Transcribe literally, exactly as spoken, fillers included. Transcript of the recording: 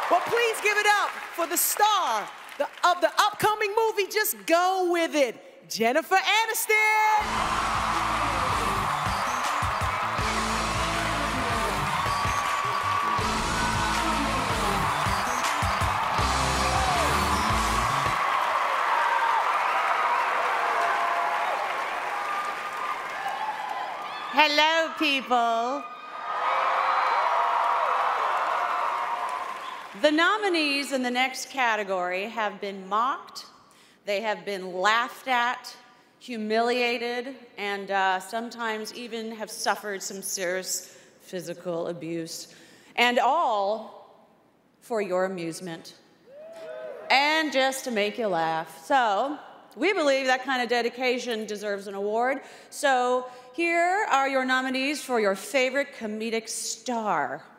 Well, please give it up for the star the, of the upcoming movie, Just Go With It, Jennifer Aniston. Hello, people. The nominees in the next category have been mocked, they have been laughed at, humiliated, and uh, sometimes even have suffered some serious physical abuse, and all for your amusement and just to make you laugh. So we believe that kind of dedication deserves an award. So here are your nominees for your favorite comedic star.